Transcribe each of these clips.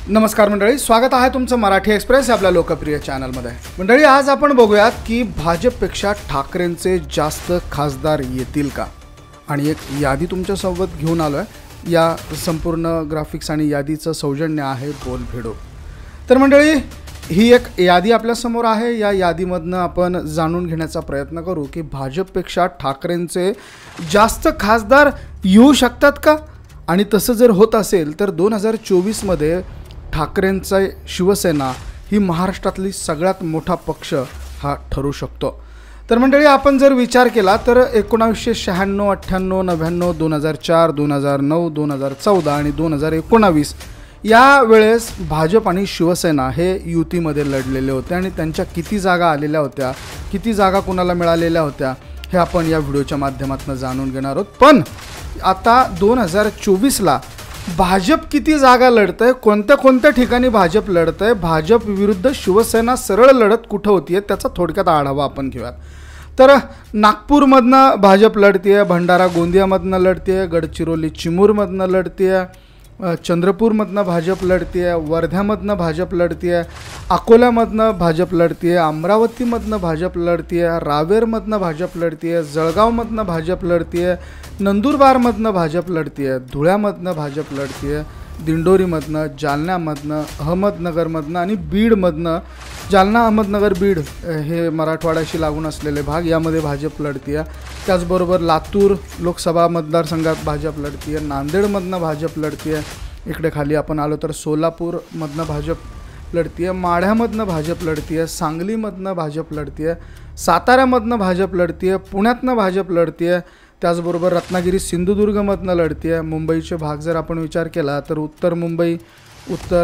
नमस्कार मंडळी, स्वागत आहे तुमचं मराठी एक्सप्रेस या आपल्या लोकप्रिय चॅनलमध्ये। मंडळी, आज आपण बघूयात की भाजपपेक्षा ठाकरेंचे जास्त खासदार येतील का, आणि एक यादी तुमच्यासोबत घेऊन आलो आहे। या संपूर्ण ग्राफिक्स आणि यादीचं सौजन्य आहे बोलभेडो। तर मंडळी, ही एक यादी आपल्यासमोर आहे। या यादीमधनं आपण जाणून घेण्याचा प्रयत्न करू की भाजपपेक्षा ठाकरेंचे जास्त खासदार येऊ शकतात का, आणि तसं जर होत असेल तर 2024 मध्ये ठाकरेंचा शिवसेना ही महाराष्ट्रातली सगळ्यात मोठा पक्ष हा ठरू शकतो। तर मंडळी, आपण जर विचार केला तर 1996, 98, 99, 2004, 2009, 2014 आणि 2019 या वेळेस भाजप आणि शिवसेना हे युतीमध्ये लढलेले होते, आणि त्यांच्या किती जागा आलेल्या होत्या, किती जागा कुणाला मिळालेल्या होत्या हे आपण या व्हिडिओच्या माध्यमातून जाणून घेणार आहोत। पण आता 2024ला भाजप किती जागा लढतंय, कोणत्या कोणत्या ठिकाणी भाजप लढतंय, भाजप विरुद्ध शिवसेना सरळ लढत कुठं होतीये त्याचा थोडक्यात आढावा आपण घेऊयात। तर नागपूरमधनं भाजप लढतीये, भंडारा गोंदियामधनं लढतीये, गडचिरोली चिमूरमधनं लढतीये, चंद्रपूरमधनं भाजप लढतीये, वर्ध्यामधनं भाजप लढतीये, अकोल्यामधनं भाजप लढतीये, अमरावतीमधनं भाजप लढतीये, रावेरमधनं भाजप लढतीये, जळगावमधनं भाजप लढतीये, नंदुरबारमधनं भाजप लढतीये, धुळ्यामधनं भाजप लढतीये, दिंडोरीमधनं, जालन्यामधनं, अहमदनगरमधनं आणि बीडमधनं, जालना, अहमदनगर, बीड हे मराठवाड्याशी लागून असलेले भाग यामध्ये भाजप लढतीये। त्याचबरोबर लातूर लोकसभा मतदारसंघात भाजप लढतीये, नांदेडमधनं भाजप लढतीये, इकडे खाली आपण आलो तर सोलापूरमधनं भाजप लढतीये, माढ्यामधनं भाजप लढतीये, सांगलीमधनं भाजप लढतीये, साताऱ्यामधनं भाजप लढतीये, पुण्यातनं भाजप लढतीये, त्याचबरोबर रत्नागिरी सिंधुदुर्गमधनं लढतीये। मुंबईचे भाग जर आपण विचार केला तर उत्तर मुंबई, उत्तर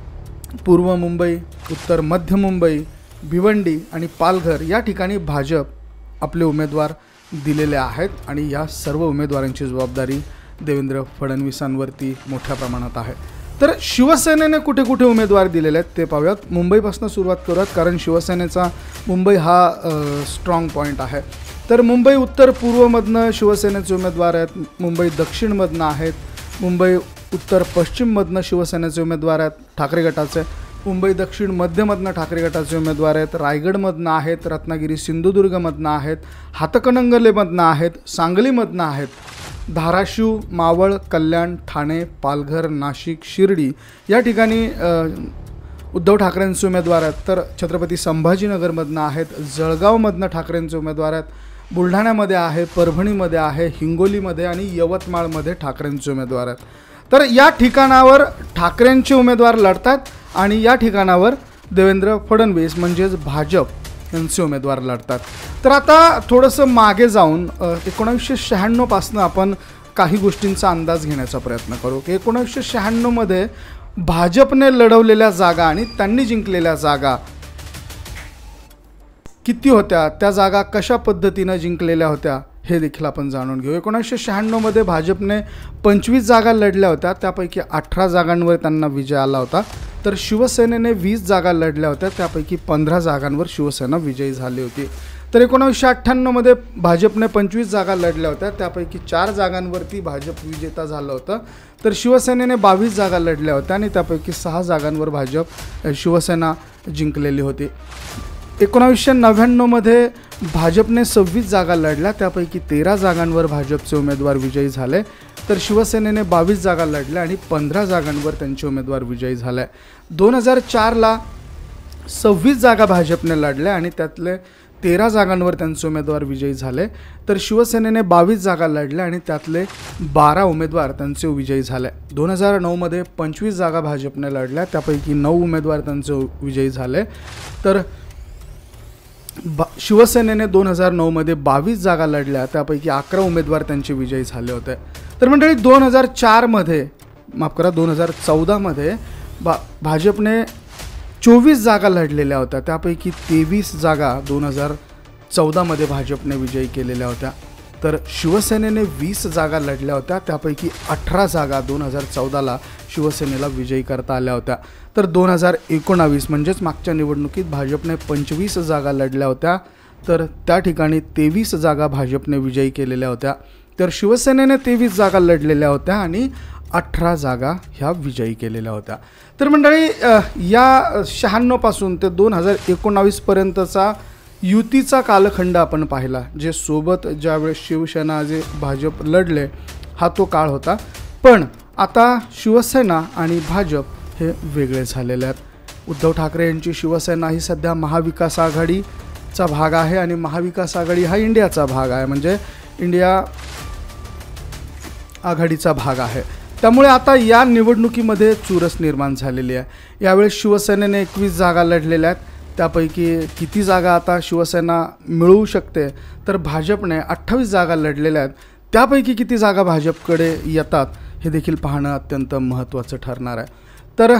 पूर्व मुंबई, उत्तर मध्य मुंबई, भिवंडी आणि पालघर या ठिकाणी भाजप आपले उमेदवार दिलेले आहेत, आणि या सर्व उमेदवारांची जबाबदारी देवेंद्र फडणवीसांवरती मोठ्या प्रमाणात आहे। तर शिवसेनेने कुठे कुठे उमेदवार दिलेले आहेत ते पाहूयात। मुंबईपासून सुरुवात करूयात, कारण शिवसेनेचा मुंबई हा स्ट्रॉंग पॉईंट आहे। तर मुंबई उत्तर पूर्वमधनं शिवसेनेचे उमेदवार आहेत, मुंबई दक्षिणमधनं आहेत, मुंबई उत्तर पश्चिममधनं शिवसेनेचे उमेदवार आहेत ठाकरे गटाचे, मुंबई दक्षिण मध्यमधनं ठाकरे गटाचे उमेदवार आहेत, रायगडमधनं आहेत, रत्नागिरी सिंधुदुर्गमधनं आहेत, हातकणंगलेमधनं आहेत, सांगलीमधनं आहेत, धाराशिव, मावळ, कल्याण, ठाणे, पालघर, नाशिक, शिर्डी या ठिकाणी उद्धव ठाकरेंचे उमेदवार आहेत। तर छत्रपती संभाजीनगरमधनं आहेत, जळगावमधनं ठाकरेंचे उमेदवार आहेत, बुलढाण्यामध्ये आहे, परभणीमध्ये आहे, हिंगोलीमध्ये आणि यवतमाळमध्ये ठाकरेंचे उमेदवार आहेत। तर या ठिकाणावर ठाकरेंचे उमेदवार लढतात, आणि या ठिकाणावर देवेंद्र फडणवीस म्हणजेच भाजप यांचे उमेदवार लढतात। तर आता थोडंसं मागे जाऊन 1996 पासून आपण काही गोष्टींचा अंदाज घेण्याचा प्रयत्न करू की 1996 मध्ये भाजपने लढवलेल्या जागा आणि त्यांनी जिंकलेल्या जागा किती होत्या, त्या जागा कशा पद्धतीने जिंकलेल्या होत्या हे देखील आपण जाणून घेऊ। 1996 मध्ये भाजपने 25 जागा लढल्या होत्या, त्यापैकी 18 जागांवर त्यांना विजय आला होता। तर शिवसेनेने 20 जागा लढल्या होत्या, त्यापैकी 15 जागांवर शिवसेना विजयी झाली होती। तर 1998 मध्ये भाजपने 25 जागा लढल्या होत्या, त्यापैकी 4 जागांवरती भाजप विजेता झालं होतं। तर शिवसेनेने 22 जागा लढल्या होत्या, आणि त्यापैकी 6 जागांवर शिवसेना जिंकलेली होती। 1999 मध्ये भाजपने 26 जागा लढल्या, त्यापैकी 13 जागांवर भाजपचे उमेदवार विजयी झाले। तर शिवसेनेने 22 जागा लढल्या आणि 15 जागांवर त्यांचे उमेदवार विजयी झाले। 2004ला 26 जागा भाजपने लढल्या आणि त्यातले 13 जागांवर त्यांचे उमेदवार विजयी झाले। तर शिवसेनेने 22 जागा लढल्या आणि त्यातले 12 उमेदवार त्यांचे विजयी झाले। 2009 मध्ये 25 जागा भाजपने लढल्या, त्यापैकी 9 उमेदवार त्यांचे विजयी झाले। तर शिवसेनेने 2009 मध्ये 22 जागा लढल्या, त्यापैकी 11 उमेदवार त्यांचे विजयी झाले होते। तर मंडळी, 2004 मध्ये 2014 मध्ये भाजपने 24 जागा लढलेल्या होत्या, त्यापैकी 23 जागा 2014 मध्ये भाजपने विजयी केलेल्या होत्या। तर शिवसेनेने 20 जागा लढल्या होत्या, त्यापैकी 18 जागा 2014ला शिवसेनेला विजयी करता आल्या होत्या। तर 2019 म्हणजेच मागच्या निवडणुकीत भाजपने 25 जागा लढल्या होत्या, तर त्या ठिकाणी 23 जागा भाजपने विजयी केलेल्या होत्या। तर शिवसेनेने 23 जागा लढलेल्या होत्या आणि 18 जागा ह्या विजयी केलेल्या होत्या. तर मंडळी या 96 पासून ते 2019 पर्यंतचा युतीचा कालखंड आपण पाहिला. जे सोबत ज्यावेळेस शिवसेना जे भाजप लढले हा तो काळ होता. पण आता शिवसेना आणि भाजप हे वेगळे झालेले आहेत. उद्धव ठाकरे यांची शिवसेना ही सध्या महाविकास आघाडीचा भाग आहे आणि महाविकास आघाडी हा इंडियाचा भाग आहे, म्हणजे इंडिया आघाडीचा भाग आहे. त्यामुळे आता या निवडणुकीमध्ये चुरस निर्माण झालेली आहे. यावेळेस शिवसेनेने 21 जागा लढलेल्या आहेत. त्यापैकी किती जागा आता शिवसेना मिळवू शकते, तर भाजपने 28 जागा लढलेल्या आहेत. त्यापैकी किती जागा भाजपकडे येतात हे देखील पाहणं अत्यंत महत्त्वाचं ठरणार आहे. तर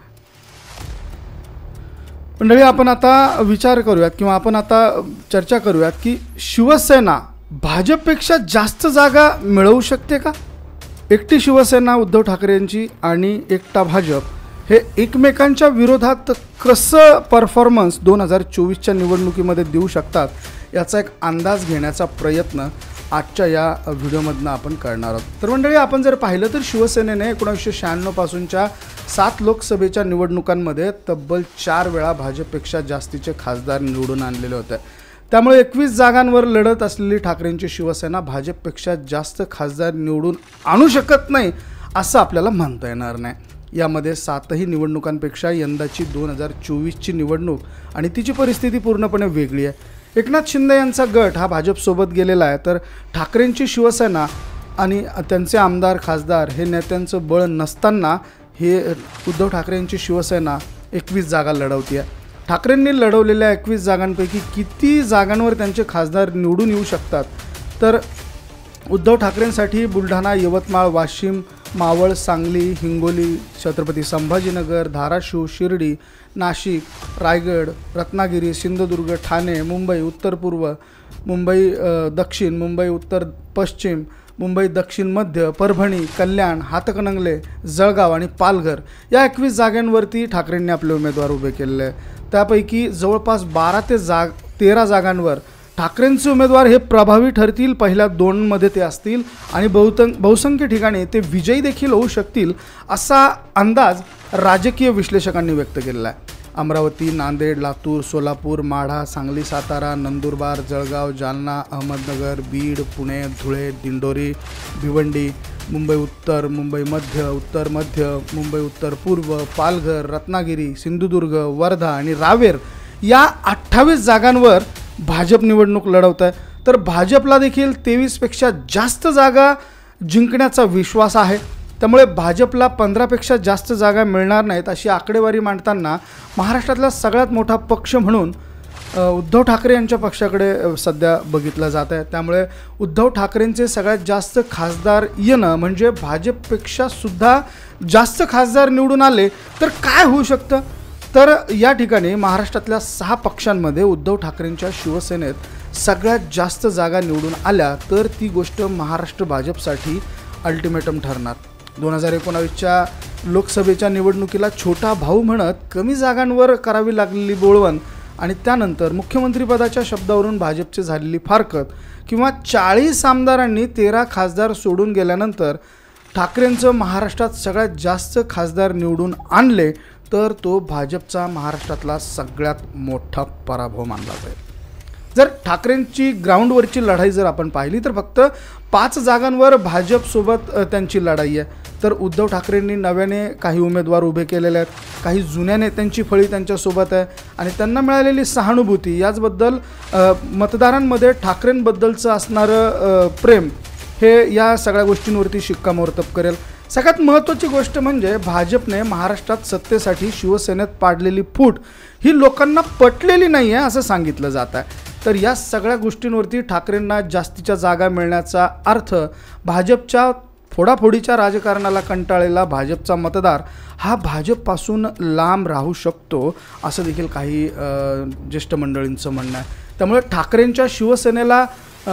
मंडळी आपण आता विचार करूयात किंवा आपण आता चर्चा करूयात की शिवसेना भाजपपेक्षा जास्त जागा मिळवू शकते का? एकटी शिवसेना उद्धव ठाकरेंची आणि एकटा भाजप हे एकमेकांच्या विरोधात कसं परफॉर्मन्स 2024च्या निवडणुकीमध्ये देऊ शकतात याचा एक अंदाज घेण्याचा प्रयत्न आजच्या या व्हिडिओमधनं आपण करणार आहोत. तर मंडळी आपण जर पाहिलं तर शिवसेनेने 1996 पासूनच्या 7 लोकसभेच्या निवडणुकांमध्ये तब्बल 4 वेळा भाजपपेक्षा जास्तीचे खासदार निवडून आणलेले होते. त्यामुळे 21 जागांवर लढत असलेली ठाकरेंची शिवसेना भाजपपेक्षा जास्त खासदार निवडून आणू शकत नाही असं आपल्याला म्हणता येणार नाही. यामध्ये 7ही निवडणुकांपेक्षा यंदाची 2024ची निवडणूक आणि तिची परिस्थिती पूर्णपणे वेगळी आहे. एकनाथ शिंदे यांचा गट हा भाजपसोबत गेलेला आहे, तर ठाकरेंची शिवसेना आणि त्यांचे आमदार खासदार हे नेत्यांचं बळ नसताना हे उद्धव ठाकरेंची शिवसेना 21 जागा लढवते आहे. ठाकरेंनी लढवलेल्या 21 जागांपैकी किती जागांवर त्यांचे खासदार निवडून येऊ शकतात, तर उद्धव ठाकरेंसाठी बुलढाणा, यवतमाळ, वाशिम, मावळ, सांगली, हिंगोली, छत्रपती संभाजीनगर, धाराशिव, शिर्डी, नाशिक, रायगड, रत्नागिरी, सिंधुदुर्ग, ठाणे, मुंबई उत्तर पूर्व, मुंबई दक्षिण, मुंबई उत्तर पश्चिम, मुंबई दक्षिण मध्य, परभणी, कल्याण, हातकणंगले, जळगाव आणि पालघर या 21 जागांवरती ठाकरेंनी आपले उमेदवार उभे केलेले आहे. त्यापैकी जवळपास 12 ते 13 जागांवर ठाकरेंचे उमेदवार हे प्रभावी ठरतील. पहिल्या 2मध्ये ते असतील आणि बहुसंख्य ठिकाणी ते विजयी देखील होऊ शकतील असा अंदाज राजकीय विश्लेषकांनी व्यक्त केलेला आहे. अमरावती, नांदेड, लातूर, सोलापूर, माढा, सांगली, सातारा, नंदुरबार, जळगाव, जालना, अहमदनगर, बीड, पुणे, धुळे, दिंडोरी, भिवंडी, मुंबई उत्तर, मुंबई मध्य, उत्तर मध्य, मुंबई उत्तर पूर्व, पालघर, रत्नागिरी, सिंधुदुर्ग, वर्धा आणि रावेर या 28 जागांवर भाजप निवडणूक लढवत आहे. तर भाजपला देखील 23पेक्षा जास्त जागा जिंकण्याचा विश्वास आहे. त्यामुळे भाजपला 15पेक्षा जास्त जागा मिळणार नाहीत अशी आकडेवारी मांडताना महाराष्ट्रातला सगळ्यात मोठा पक्ष म्हणून उद्धव ठाकरे यांच्या पक्षाकडे सध्या बघितलं जात आहे. त्यामुळे उद्धव ठाकरेंचे सगळ्यात जास्त खासदार येणं म्हणजे भाजपपेक्षा सुद्धा जास्त खासदार निवडून आले तर काय होऊ शकतं, तर या ठिकाणी महाराष्ट्रातल्या 6 पक्षांमध्ये उद्धव ठाकरेंच्या शिवसेनेत सगळ्यात जास्त जागा निवडून आल्या तर ती गोष्ट महाराष्ट्र भाजपसाठी अल्टिमेटम ठरणार. 2019च्या लोकसभेच्या निवडणुकीला छोटा भाऊ म्हणत कमी जागांवर करावी लागलेली बोळवण आणि त्यानंतर मुख्यमंत्रीपदाच्या शब्दावरून भाजपची झालेली फारकत किंवा 40 आमदारांनी 13 खासदार सोडून गेल्यानंतर ठाकरेंचं महाराष्ट्रात सगळ्यात जास्त खासदार निवडून आणले तर तो भाजपचा महाराष्ट्रातला सगळ्यात मोठा पराभव मानला जाईल. जर ठाकरेंची ग्राउंडवरची लढाई जर आपण पाहिली तर फक्त 5 जागांवर भाजपसोबत त्यांची लढाई आहे. तर उद्धव ठाकरेंनी नव्याने काही उमेदवार उभे केलेले आहेत, काही जुन्या नेत्यांची फळी त्यांच्यासोबत आहे आणि त्यांना मिळालेली सहानुभूती याचबद्दल मतदारांमध्ये ठाकरेंबद्दलचं असणारं प्रेम हे या सगळ्या गोष्टींवरती शिक्कामोर्तब करेल. सगळ्यात महत्त्वाची गोष्ट म्हणजे भाजपने महाराष्ट्रात सत्तेसाठी शिवसेनेत पाडलेली फूट ही लोकांना पटलेली नाही आहे असं सांगितलं जात आहे. तर या सगळ्या गोष्टींवरती ठाकरेंना जास्तीच्या जागा मिळण्याचा अर्थ भाजपच्या फोडाफोडीच्या राजकारणाला कंटाळलेला भाजपचा मतदार हा भाजपपासून लांब राहू शकतो असं देखील काही ज्येष्ठ मंडळींचं म्हणणं आहे. त्यामुळे ठाकरेंच्या शिवसेनेला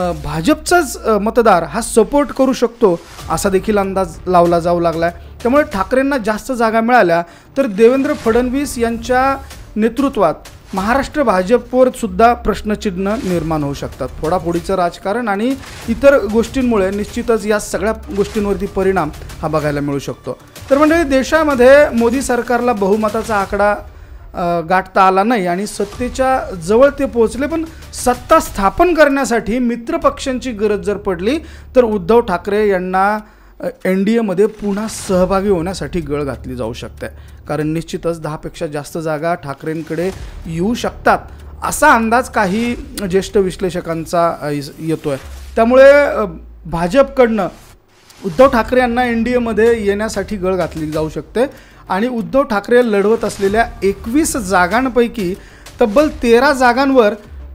भाजपचाच मतदार हा सपोर्ट करू शकतो असा देखील अंदाज लावला जाऊ लागला आहे. त्यामुळे ठाकरेंना जास्त जागा मिळाल्या तर देवेंद्र फडणवीस यांच्या नेतृत्वात महाराष्ट्र भाजपवर सुद्धा प्रश्नचिन्ह निर्माण होऊ शकतात. फोडाफोडीचं राजकारण आणि इतर गोष्टींमुळे निश्चितच या सगळ्या गोष्टींवरती परिणाम हा बघायला मिळू शकतो. तर म्हणजे देशामध्ये मोदी सरकारला बहुमताचा आकडा गाठता आला नाही आणि सत्तेच्या जवळ ते पोहोचले, पण सत्ता स्थापन करण्यासाठी मित्रपक्षांची गरज जर पडली तर उद्धव ठाकरे यांना NDAमध्ये पुन्हा सहभागी होण्यासाठी गळ घातली जाऊ शकते. कारण निश्चितच 10पेक्षा जास्त जागा ठाकरेंकडे येऊ शकतात असा अंदाज काही ज्येष्ठ विश्लेषकांचा येतोय. त्यामुळे भाजपकडनं उद्धव ठाकरे यांना NDAमध्ये येण्यासाठी गळ घातली जाऊ शकते आणि उद्धव ठाकरे लढवत असलेल्या 21 जागांपैकी तब्बल 13 जागांवर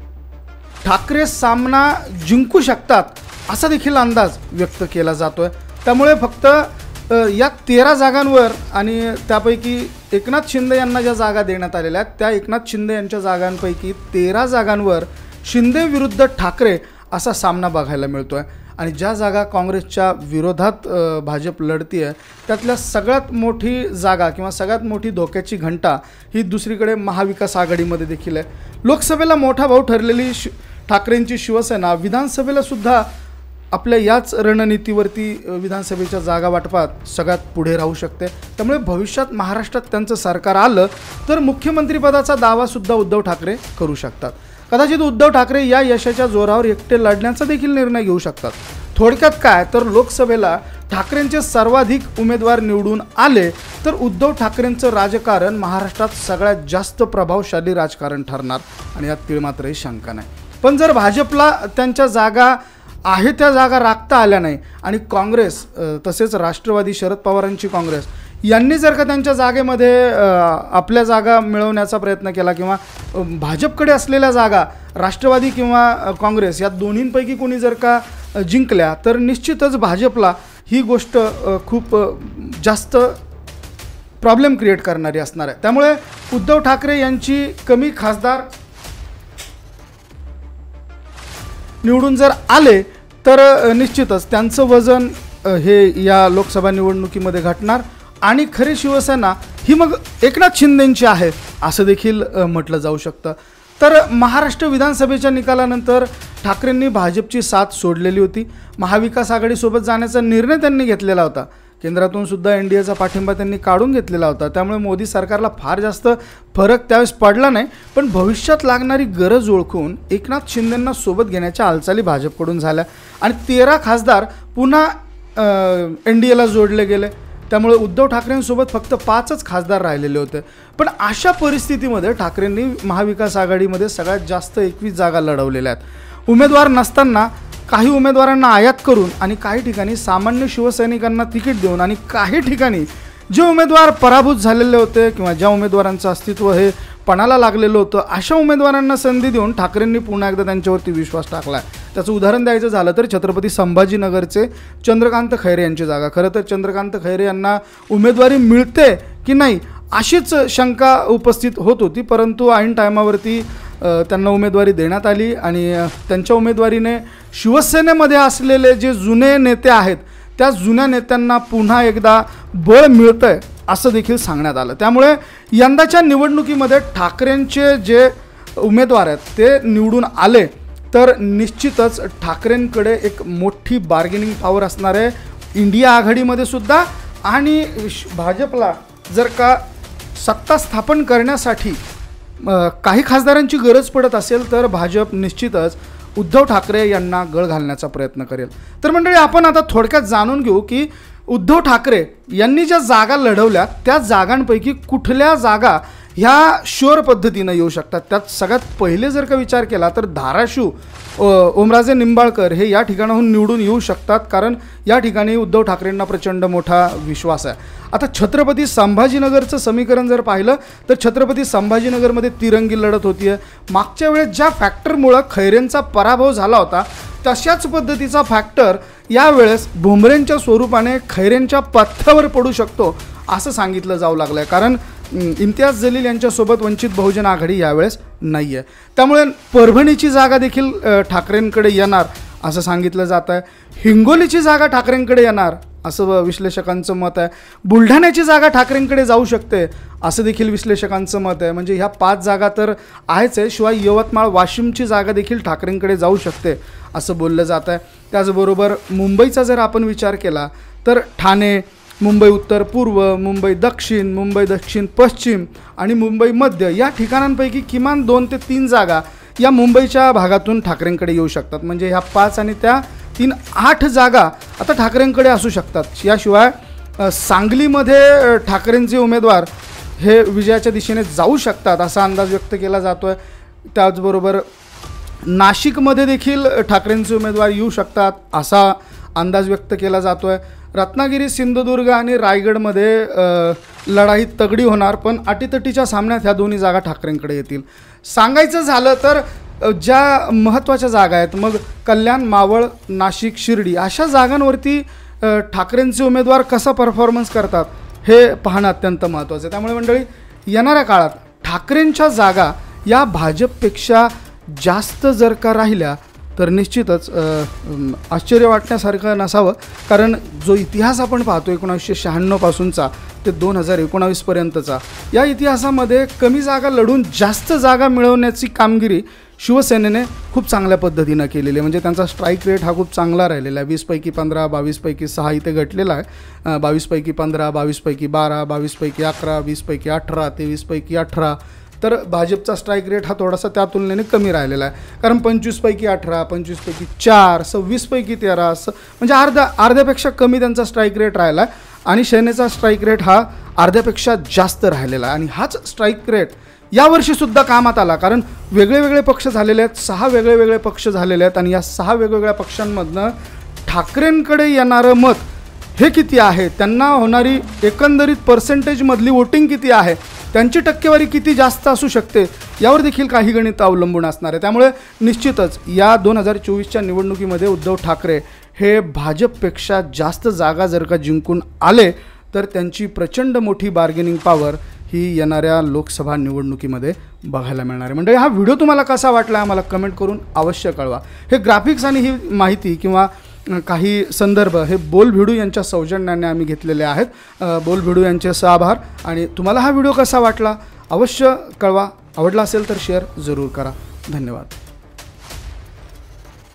ठाकरे सामना जिंकू शकतात असा देखील अंदाज व्यक्त केला जातोय. त्यामुळे फक्त या 13 जागांवर आणि त्यापैकी एकनाथ शिंदे यांना ज्या जागा देण्यात आलेल्या आहेत त्या एकनाथ शिंदे यांच्या जागांपैकी 13 जागांवर शिंदे विरुद्ध ठाकरे असा सामना बघायला मिळतोय. आणि ज्या जागा काँग्रेसच्या विरोधात भाजप लढतीये त्यातल्या सगळ्यात मोठी जागा किंवा सगळ्यात मोठी धोक्याची घंटा ही दुसरीकडे महाविकास आघाडीमध्ये देखील आहे. लोकसभेला मोठा भाऊ ठरलेली ठाकरेंची शिवसेना विधानसभेला सुद्धा आपल्या याच रणनीतीवरती विधानसभेच्या जागा वाटपात सगळ्यात पुढे राहू शकते. त्यामुळे भविष्यात महाराष्ट्रात त्यांचं सरकार आलं तर मुख्यमंत्रीपदाचा दावासुद्धा उद्धव ठाकरे करू शकतात. कदाचित उद्धव ठाकरे या यशाच्या जोरावर एकटे लढण्याचा देखील निर्णय घेऊ शकतात. थोडक्यात काय तर लोकसभेला ठाकरेंचे सर्वाधिक उमेदवार निवडून आले तर उद्धव ठाकरेंचं राजकारण महाराष्ट्रात सगळ्यात जास्त प्रभावशाली राजकारण ठरणार आणि यात तीळमात्रही शंका नाही. पण जर भाजपला त्यांच्या जागा आहे त्या जागा राखता आल्या नाही आणि काँग्रेस तसेच राष्ट्रवादी शरद पवारांची काँग्रेस यांनी जर का त्यांच्या जागेमध्ये आपल्या जागा मिळवण्याचा प्रयत्न केला किंवा भाजपकडे असलेल्या जागा राष्ट्रवादी किंवा काँग्रेस या दोन्हींपैकी कोणी जर का जिंकल्या तर निश्चितच भाजपला ही गोष्ट खूप जास्त प्रॉब्लेम क्रिएट करणारी असणार आहे. त्यामुळे उद्धव ठाकरे यांची कमी खासदार निवडून जर आले तर निश्चितच त्यांचं वजन हे या लोकसभा निवडणुकीमध्ये घटणार आणि खरी शिवसेना ही मग एकनाथ शिंदेंची आहे असं देखील म्हटलं जाऊ शकतं. तर महाराष्ट्र विधानसभेच्या निकालानंतर ठाकरेंनी भाजपची साथ सोडलेली होती. महाविकास आघाडीसोबत जाण्याचा निर्णय त्यांनी घेतलेला होता. केंद्रातून सुद्धा NDAचा पाठिंबा त्यांनी काढून घेतलेला होता. त्यामुळे मोदी सरकारला फार जास्त फरक त्यावेळेस पडला नाही. पण भविष्यात लागणारी गरज ओळखून एकनाथ शिंदेंना सोबत घेण्याच्या हालचाली भाजपकडून झाल्या आणि 13 खासदार पुन्हा NDAला जोडले गेले. त्यामुळे उद्धव ठाकरेंसोबत फक्त 5च खासदार राहिलेले होते. पण अशा परिस्थितीमध्ये ठाकरेंनी महाविकास आघाडीमध्ये सगळ्यात जास्त 21 जागा लढवलेल्या आहेत. उमेदवार नसताना काही उमेदवारांना आयात करून आणि काही ठिकाणी सामान्य शिवसैनिकांना तिकीट देऊन आणि काही ठिकाणी जे उमेदवार पराभूत झालेले होते किंवा ज्या उमेदवारांचं अस्तित्व हे पणाला लागलेलं होतं अशा उमेदवारांना संधी देऊन ठाकरेंनी पुन्हा एकदा त्यांच्यावरती विश्वास टाकला आहे. त्याचं उदाहरण द्यायचं झालं तर छत्रपती संभाजीनगरचे चंद्रकांत खैरे यांची जागा. खरं तर चंद्रकांत खैरे यांना उमेदवारी मिळते की नाही अशीच शंका उपस्थित होत होती, परंतु ऐन टायमावरती त्यांना उमेदवारी देण्यात आली आणि त्यांच्या उमेदवारीने शिवसेनेमध्ये असलेले जे जुने नेते आहेत त्या जुन्या नेत्यांना पुन्हा एकदा बळ मिळतंय असं देखील सांगण्यात आलं. त्यामुळे यंदाच्या निवडणुकीमध्ये ठाकरेंचे जे उमेदवार आहेत ते निवडून आले तर निश्चितच ठाकरेंकडे एक मोठी बार्गेनिंग पॉवर असणार आहे इंडिया आघाडीमध्ये सुद्धा. आणि भाजपला जर का सत्ता स्थापन करण्यासाठी काही खासदारांची गरज पडत असेल तर भाजप निश्चितच उद्धव ठाकरे यांना गळ घालण्याचा प्रयत्न करेल. तर मंडळी आपण आता थोडक्यात जाणून घेऊ की उद्धव ठाकरे यांनी ज्या जागा लढवल्या त्या जागांपैकी कुठल्या जागा ह्या शुअर पद्धतीनं येऊ शकतात. त्यात सगळ्यात पहिले जर का विचार केला तर धाराशिव ओमराजे निंबाळकर हे या ठिकाणाहून निवडून येऊ शकतात, कारण या ठिकाणी उद्धव ठाकरेंना प्रचंड मोठा विश्वास आहे. आता छत्रपती संभाजीनगरचं समीकरण जर पाहिलं तर छत्रपती संभाजीनगरमध्ये तिरंगी लढत होती आहे. मागच्या वेळेस ज्या फॅक्टरमुळं खैरेंचा पराभव झाला होता तशाच पद्धतीचा फॅक्टर यावेळेस भुमरेंच्या स्वरूपाने खैरेंच्या पथ्यावर पडू शकतो असं सांगितलं जाऊ लागलं आहे. कारण इम्तियाज जलील यांच्यासोबत वंचित बहुजन आघाडी यावेळेस नाही आहे. त्यामुळे परभणीची जागा देखील ठाकरेंकडे येणार असं सांगितलं जात आहे. हिंगोलीची जागा ठाकरेंकडे येणार असं विश्लेषकांचं मत आहे. बुलढाण्याची जागा ठाकरेंकडे जाऊ शकते असं देखील विश्लेषकांचं मत आहे. म्हणजे ह्या 5 जागा तर आहेच आहे, शिवाय यवतमाळ वाशिमची जागा देखील ठाकरेंकडे जाऊ शकते असं बोललं जात आहे. त्याचबरोबर मुंबईचा जर आपण विचार केला तर ठाणे, मुंबई उत्तर पूर्व, मुंबई दक्षिण, मुंबई दक्षिण पश्चिम आणि मुंबई मध्य या ठिकाणांपैकी किमान 2 ते 3 जागा या मुंबईच्या भागातून ठाकरेंकडे येऊ शकतात. म्हणजे ह्या 5 आणि त्या 3 8 जागा आता ठाकरेंकडे असू शकतात. याशिवाय सांगलीमध्ये ठाकरेंचे उमेदवार हे विजयाच्या दिशेने जाऊ शकतात असा अंदाज व्यक्त केला जातो आहे. त्याचबरोबर नाशिकमध्ये देखील ठाकरेंचे उमेदवार येऊ शकतात असा अंदाज व्यक्त केला जातो आहे. रत्नागिरी, सिंधुदुर्ग आणि रायगडमध्ये लढाई तगडी होणार, पण अटीतटीच्या सामन्यात ह्या दोन्ही जागा ठाकरेंकडे येतील. सांगायचं झालं तर ज्या महत्त्वाच्या जागा आहेत, मग कल्याण, मावळ, नाशिक, शिर्डी अशा जागांवरती ठाकरेंचे उमेदवार कसा परफॉर्मन्स करतात हे पाहणं अत्यंत महत्त्वाचं आहे. त्यामुळे मंडळी, येणाऱ्या काळात ठाकरेंच्या जागा या भाजपपेक्षा जास्त जर का राहिल्या तर निश्चितच आश्चर्य वाटण्यासारखं नसावं. कारण जो इतिहास आपण पाहतो 1996 पासूनचा ते 2019पर्यंतचा, या इतिहासामध्ये कमी जागा लढून जास्त जागा मिळवण्याची कामगिरी शिवसेनेने खूप चांगल्या पद्धतीनं केलेली आहे. म्हणजे त्यांचा स्ट्राईक रेट हा खूप चांगला राहिलेला आहे. 20पैकी 15, 22पैकी 6 इथे घटलेला आहे. 22पैकी 15, 22पैकी 12, 22पैकी 11, 20पैकी 18, 23पैकी 18. तर भाजपचा स्ट्राईक रेट हा थोडासा त्या तुलनेने कमी राहिलेला आहे. कारण 25पैकी 18, 25पैकी 4, 26पैकी 13 असं म्हणजे अर्ध्यापेक्षा कमी त्यांचा स्ट्राईक रेट राहिला आहे. आणि सेनेचा स्ट्राईक रेट हा अर्ध्यापेक्षा जास्त राहिलेला आहे. आणि हाच स्ट्राईक रेट यावर्षीसुद्धा कामात आला. कारण वेगळे पक्ष झालेले आहेत, 6 वेगळे पक्ष झालेले आहेत. आणि या 6 वेगवेगळ्या पक्षांमधनं ठाकरेंकडे येणारं मत हे किती आहे, त्यांना होणारी एकंदरीत पर्सेंटेजमधली वोटिंग किती आहे, त्यांची टक्केवारी किती जास्त असू शकते, यावर देखील काही गणित अवलंबून असणार आहे. त्यामुळे निश्चितच या 2024च्या निवडणुकीमध्ये उद्धव ठाकरे हे भाजपपेक्षा जास्त जागा जर का जिंकून आले तर त्यांची प्रचंड मोठी बार्गेनिंग पॉवर ही येणाऱ्या लोकसभा निवडणुकीमध्ये बघायला मिळणार आहे. म्हणजे हा व्हिडिओ तुम्हाला कसा वाटला आम्हाला कमेंट करून अवश्य कळवा. हे ग्राफिक्स आणि ही माहिती किंवा काही संदर्भ हे बोल भिडू यांच्या सौजन्याने आम्ही घेतलेले आहेत. बोल भिडू यांचे आभार. आणि तुम्हाला हा व्हिडिओ कसा वाटला अवश्य कळवा. आवडला असेल तर शेअर जरूर करा. धन्यवाद.